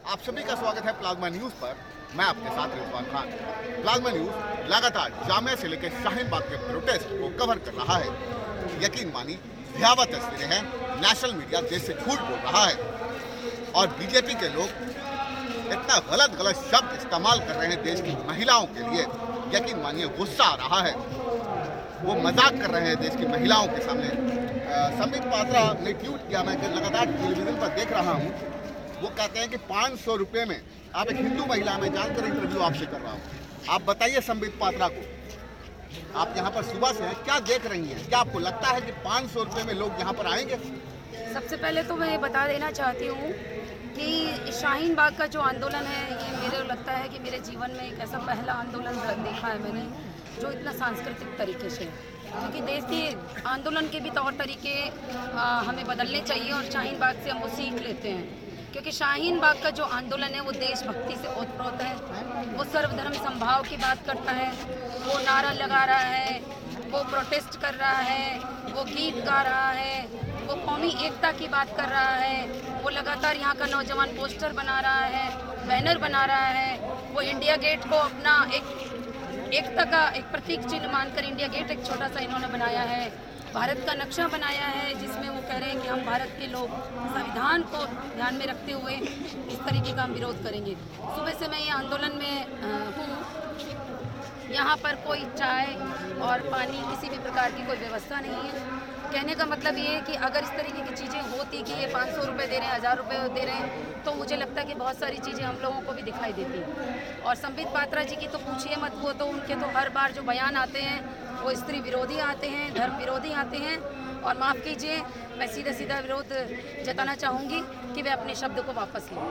आप सभी का स्वागत है प्लाज्मा न्यूज पर। मैं आपके साथ रिजवान खान। प्लाज्मा न्यूज लगातार जामिया से लेकर शाहीन बाग के प्रोटेस्ट को कवर कर रहा है। यकीन मानिए भयावह तस्वीरें हैं। नेशनल मीडिया देश से झूठ बोल रहा है और बीजेपी के लोग इतना गलत शब्द इस्तेमाल कर रहे हैं देश की महिलाओं के लिए। यकीन मानिए गुस्सा आ रहा है। वो मजाक कर रहे हैं देश की महिलाओं के सामने। संबित पात्रा ने ट्वीट किया, मैं लगातार टेलीविजन पर देख रहा हूँ। वो कहते हैं कि 500 रुपये में आप एक हिंदू महिला, में जानकर इंटरव्यू आपसे कर रहा हूँ। आप बताइए संबित पात्रा को, आप यहाँ पर सुबह से हैं, क्या देख रही हैं? क्या आपको लगता है कि 500 रुपये में लोग यहाँ पर आएंगे? सबसे पहले तो मैं बता देना चाहती हूँ कि शाहीन बाग का जो आंदोलन है, ये मेरे लगता है कि मेरे जीवन में एक ऐसा पहला आंदोलन देखा है मैंने जो इतना सांस्कृतिक तरीके से, क्योंकि देश के आंदोलन के भी तौर तरीके हमें बदलने चाहिए और शाहीन बाग से हम वो सीख लेते हैं। क्योंकि शाहीन बाग का जो आंदोलन है वो देशभक्ति से ओतप्रोत है। वो सर्वधर्म समभाव की बात करता है, वो नारा लगा रहा है, वो प्रोटेस्ट कर रहा है, वो गीत गा रहा है, वो कौमी एकता की बात कर रहा है। वो लगातार यहाँ का नौजवान पोस्टर बना रहा है, बैनर बना रहा है। वो इंडिया गेट को अपना एकता का एक प्रतीक चिन्ह मानकर इंडिया गेट एक छोटा सा इन्होंने बनाया है। भारत का नक्शा बनाया है जिसमें वो कह रहे हैं कि हम भारत के लोग संविधान को ध्यान में रखते हुए इस तरीके का हम विरोध करेंगे। सुबह से मैं ये आंदोलन में हूँ। यहाँ पर कोई चाय और पानी किसी भी प्रकार की कोई व्यवस्था नहीं है। कहने का मतलब ये है कि अगर इस तरीके की चीज़ें होती कि ये 500 रुपये दे रहे हैं, 1000 रुपये दे रहे हैं, तो मुझे लगता है कि बहुत सारी चीज़ें हम लोगों को भी दिखाई देती हैं। और संबित पात्रा जी की तो पूछिए मत, वो तो उनके तो हर बार जो बयान आते हैं वो स्त्री विरोधी आते हैं, धर्म विरोधी आते हैं। और माफ़ कीजिए, मैं सीधा विरोध जताना चाहूँगी कि वे अपने शब्द को वापस लें।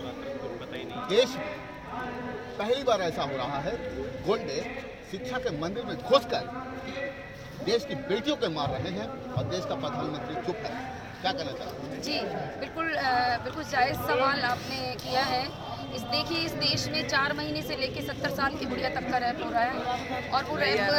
देश पहली बार ऐसा हो रहा है, गुंडे शिक्षा के मंदिर में घुसकर देश की बेटियों को मार रहे हैं और देश का प्रधानमंत्री चुप है। क्या कहना चाहते हैं? जी बिल्कुल जायज़ सवाल आपने किया है। देखिए, इस देश में 4 महीने से लेकर 70 साल की बुढ़िया तक का रैप हो रहा है। और वो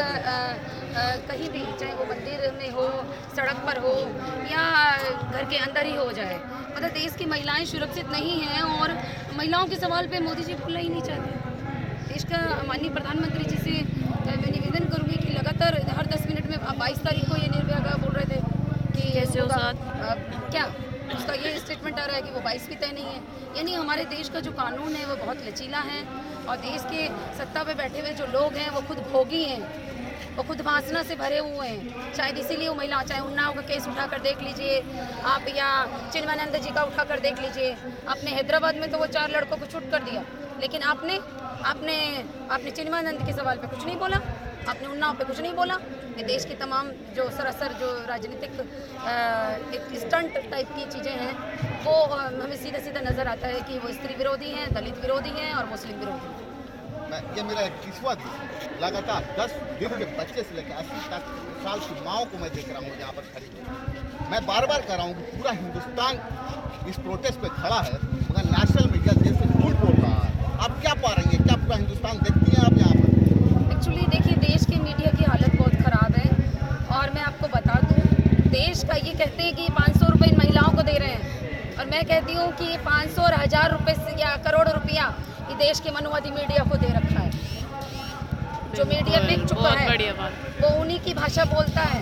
रैप कहीं भी, चाहे वो मंदिर में हो, सड़क पर हो या घर के अंदर ही हो जाए, मतलब देश की महिलाएं सुरक्षित नहीं हैं। और महिलाओं के सवाल पे मोदी जी बोलना ही नहीं चाहते। देश का माननीय प्रधानमंत्री जी से मैं निवेदन करूँगी कि लगातार हर 10 मिनट में 22 तारीख को ये निर्भया का बोल रहे थे कि कैसे होगा, क्या उसका ये स्टेटमेंट आ रहा है कि वो 22 भी तय नहीं है। यानी हमारे देश का जो कानून है वो बहुत लचीला है और देश के सत्ता पे बैठे हुए जो लोग हैं वो खुद भोगी हैं, वो खुद वासना से भरे हुए हैं। शायद इसीलिए वो महिला, चाहे उन्नाव का केस उठाकर देख लीजिए आप, या चिन्मयानंद जी का उठाकर देख लीजिए। आपने हैदराबाद में तो वो 4 लड़कों को छूट कर दिया, लेकिन आपने चिन्मयानंद के सवाल पे कुछ नहीं बोला, आपने उन्नाव पे कुछ नहीं बोला। ये देश की तमाम जो सरासर जो राजनीतिक एक स्टंट टाइप की चीज़ें हैं, वो हमें सीधा नज़र आता है कि वो स्त्री विरोधी हैं, दलित विरोधी हैं और मुस्लिम विरोधी हैं। ये मेरा 21वां दिन, लगातार 10 दिन के बच्चे से लेकर 80 साल की माओं को मैं देख रहा हूँ यहाँ पर खड़ी। मैं बार कह रहा हूँ कि पूरा हिंदुस्तान इस प्रोटेस्ट पे खड़ा है, मगर नेशनल मीडिया देश से झूठ बोल रहा है। आप क्या पा रही हैं? क्या पूरा हिंदुस्तान देखती हैं आप यहाँ पर? एक्चुअली देखिए, देश के मीडिया की हालत बहुत ख़राब है। और मैं आपको बता दूँ, देश का ये कहते हैं कि 500 रुपये इन महिलाओं को दे रहे हैं, और मैं कहती हूँ कि 500 और 1000 रुपये या करोड़ रुपया ये देश के मनुवादी मीडिया को दे रखा है। जो मीडिया बिक चुका है वो उन्हीं की भाषा बोलता है।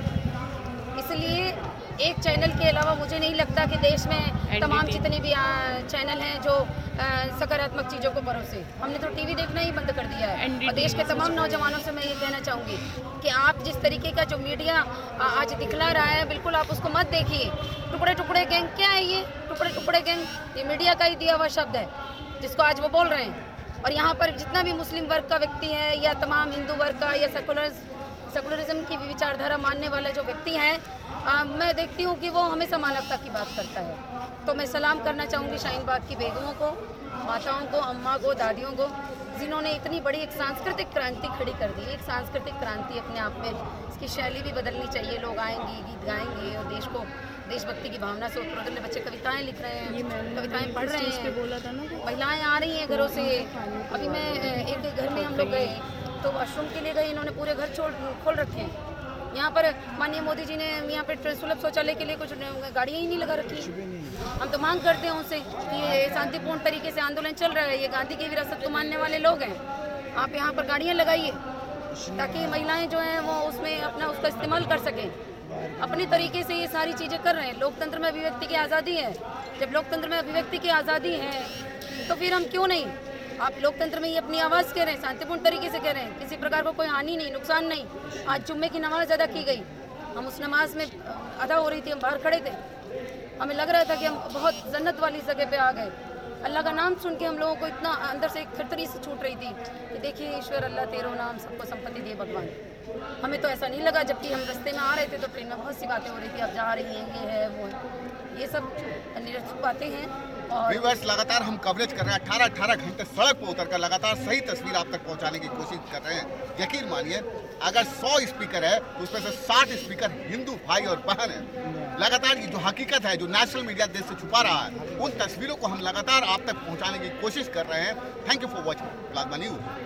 इसलिए एक चैनल के अलावा मुझे नहीं लगता कि देश में तमाम जितने भी चैनल हैं जो सकारात्मक चीज़ों को परोसे। हमने तो टीवी देखना ही बंद कर दिया है। और देश के तमाम नौजवानों से मैं ये कहना चाहूँगी कि आप जिस तरीके का जो मीडिया आज दिखला रहा है, बिल्कुल आप उसको मत देखिए। टुकड़े गैंग क्या है? ये टुकड़े गैंग ये मीडिया का ही दिया हुआ शब्द है जिसको आज वो बोल रहे हैं। और यहाँ पर जितना भी मुस्लिम वर्ग का व्यक्ति है या तमाम हिंदू वर्ग का या सेकुलरिज्म की विचारधारा मानने वाले जो व्यक्ति हैं, मैं देखती हूँ कि वो हमेशा मानवता की बात करता है। तो मैं सलाम करना चाहूँगी शाहीन बाग की बेगमों को, माताओं को, अम्मा को, दादियों को, जिन्होंने इतनी बड़ी एक सांस्कृतिक क्रांति खड़ी कर दी। एक सांस्कृतिक क्रांति अपने आप में, इसकी शैली भी बदलनी चाहिए। लोग आएंगे, गीत गाएंगे और देश को देशभक्ति की भावना से उत्प्रोत। बच्चे कविताएं लिख रहे हैं, कविताएं पढ़ रहे हैं, महिलाएं आ रही हैं घरों से। अभी मैं एक घर में हम लोग गए तो वॉशरूम के लिए गए, इन्होंने पूरे घर खोल रखे हैं। यहाँ पर माननीय मोदी जी ने यहाँ पे सुलभ शौचालय के लिए कुछ गाड़ियाँ ही नहीं लगा रखी। हम तो मांग करते हैं उनसे कि ये शांतिपूर्ण तरीके से आंदोलन चल रहा है, ये गांधी की विरासत को मानने वाले लोग हैं, आप यहाँ पर गाड़ियाँ लगाइए ताकि महिलाएं जो हैं वो उसमें अपना उसका इस्तेमाल कर सकें। अपने तरीके से ये सारी चीज़ें कर रहे हैं। लोकतंत्र में अभिव्यक्ति की आज़ादी है, जब लोकतंत्र में अभिव्यक्ति की आज़ादी है तो फिर हम क्यों नहीं, आप लोकतंत्र में ये अपनी आवाज़ कह रहे हैं, शांतिपूर्ण तरीके से कह रहे हैं, किसी प्रकार को कोई हानि नहीं, नुकसान नहीं। आज जुम्मे की नमाज अदा की गई, हम उस नमाज में अदा हो रही थी, हम बाहर खड़े थे, हमें लग रहा था कि हम बहुत जन्नत वाली जगह पे आ गए। अल्लाह का नाम सुन के हम लोगों को इतना अंदर से एक खिरतरी से छूट रही थी कि देखिए ईश्वर अल्लाह तेरो नाम सबको संपत्ति दिए भगवान। हमें तो ऐसा नहीं लगा, जबकि हम रास्ते में आ रहे थे तो ट्रेन में बहुत सी बातें हो रही थी, अब जा रही हैं, ये है वो है, ये सब निरर्थक बातें हैं। और व्यूअर्स, लगातार हम कवरेज कर रहे हैं, 18 घंटे सड़क पर उतरकर लगातार सही तस्वीर आप तक पहुंचाने की कोशिश कर रहे हैं। यकीन मानिए, अगर 100 स्पीकर है तो उसमें से 60 स्पीकर हिंदू भाई और बहन है। लगातार ये जो हकीकत है, जो नेशनल मीडिया देश से छुपा रहा है, उन तस्वीरों को हम लगातार आप तक पहुंचाने की कोशिश कर रहे हैं। Thank you for watching plasma news.